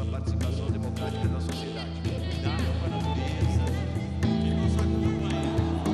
participação democrática da sociedade. Cuidado com a natureza e nos acompanha.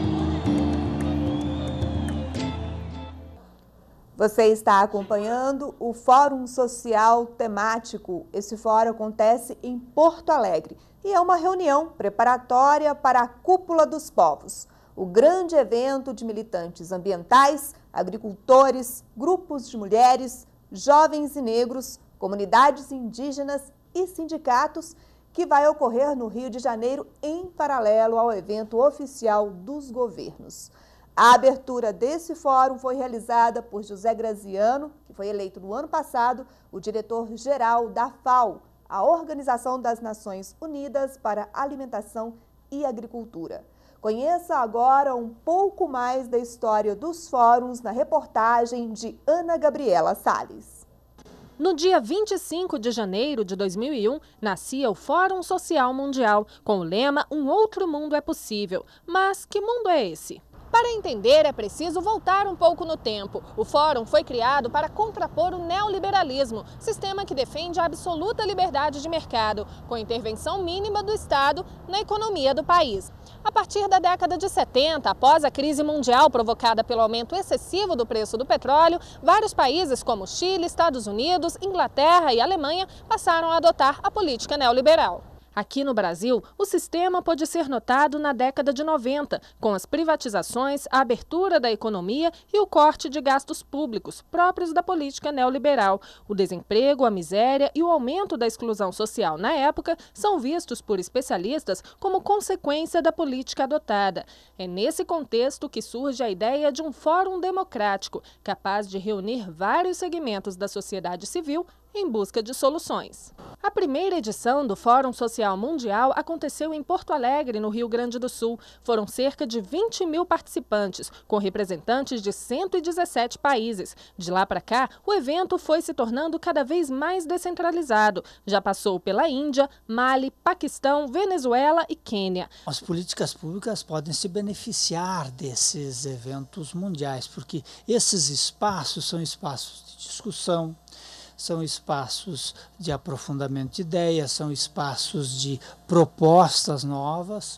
Você está acompanhando o Fórum Social Temático. Esse fórum acontece em Porto Alegre e é uma reunião preparatória para a Cúpula dos Povos, o grande evento de militantes ambientais, agricultores, grupos de mulheres, jovens e negros, comunidades indígenas e sindicatos, que vai ocorrer no Rio de Janeiro em paralelo ao evento oficial dos governos. A abertura desse fórum foi realizada por José Graziano, que foi eleito no ano passado o diretor-geral da FAO, a Organização das Nações Unidas para Alimentação e Agricultura. Conheça agora um pouco mais da história dos fóruns na reportagem de Ana Gabriela Salles. No dia 25 de janeiro de 2001, nascia o Fórum Social Mundial, com o lema "Um outro mundo é possível". Mas que mundo é esse? Para entender, é preciso voltar um pouco no tempo. O fórum foi criado para contrapor o neoliberalismo, sistema que defende a absoluta liberdade de mercado, com intervenção mínima do Estado na economia do país. A partir da década de 70, após a crise mundial provocada pelo aumento excessivo do preço do petróleo, vários países como Chile, Estados Unidos, Inglaterra e Alemanha passaram a adotar a política neoliberal. Aqui no Brasil, o sistema pode ser notado na década de 90, com as privatizações, a abertura da economia e o corte de gastos públicos, próprios da política neoliberal. O desemprego, a miséria e o aumento da exclusão social na época são vistos por especialistas como consequência da política adotada. É nesse contexto que surge a ideia de um fórum democrático, capaz de reunir vários segmentos da sociedade civil em busca de soluções. A primeira edição do Fórum Social Mundial aconteceu em Porto Alegre, no Rio Grande do Sul. Foram cerca de 20 mil participantes, com representantes de 117 países. De lá para cá, o evento foi se tornando cada vez mais descentralizado. Já passou pela Índia, Mali, Paquistão, Venezuela e Quênia. As políticas públicas podem se beneficiar desses eventos mundiais, porque esses espaços são espaços de discussão, são espaços de aprofundamento de ideias, são espaços de propostas novas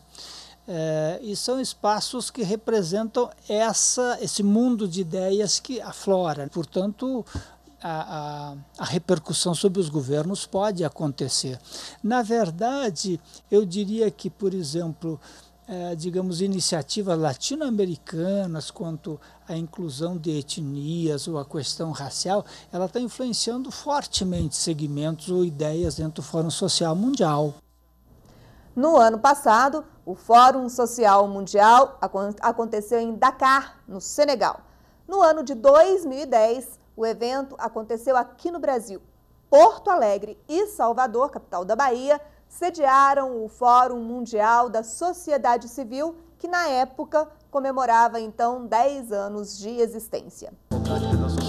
e são espaços que representam esse mundo de ideias que aflora. Portanto, a repercussão sobre os governos pode acontecer. Na verdade, eu diria que, por exemplo, digamos, iniciativas latino-americanas quanto à inclusão de etnias ou a questão racial, ela está influenciando fortemente segmentos ou ideias dentro do Fórum Social Mundial. No ano passado, o Fórum Social Mundial aconteceu em Dakar, no Senegal. No ano de 2010, o evento aconteceu aqui no Brasil. Porto Alegre e Salvador, capital da Bahia, sediaram o Fórum Mundial da Sociedade Civil, que na época comemorava então 10 anos de existência.